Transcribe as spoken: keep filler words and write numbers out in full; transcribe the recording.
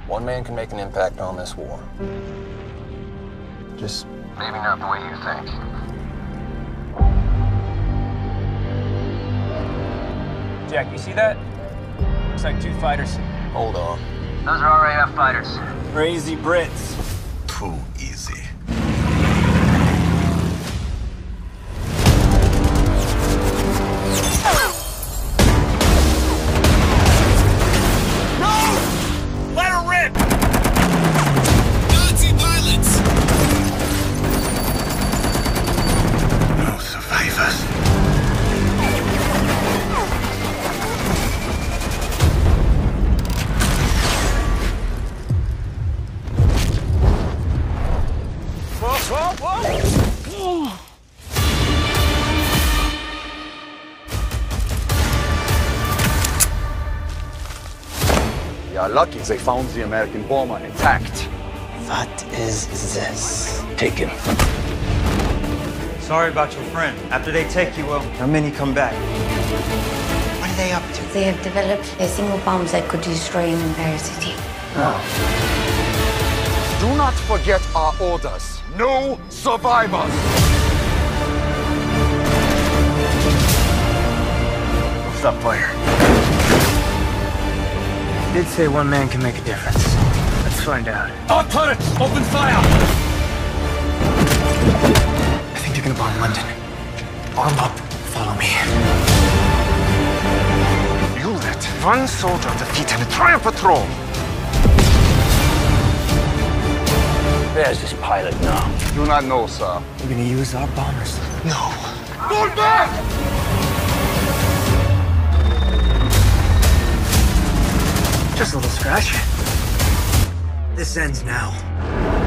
One man can make an impact on this war. Just maybe not the way you think. Jack, you see that? Looks like two fighters. Hold on. Those are R A F fighters. Crazy Brits. Too easy. Let her rip! Nazi pilots! No survivors. Whoa, whoa, whoa! We are lucky they found the American bomber intact. What is this? Take him. Sorry about your friend. After they take you, well, how many come back? What are they up to? They have developed a single bomb that could destroy an entire city. Do not forget our orders. No survivors. Stop fire. Did say one man can make a difference. Let's find out. Our turrets, open fire! I think they're gonna bomb London. Arm up. Follow me. You let one soldier defeat an entire patrol. Where's this pilot now? Do not know, sir. We're gonna use our bombers. No. Fall back! Just a little scratch. This ends now.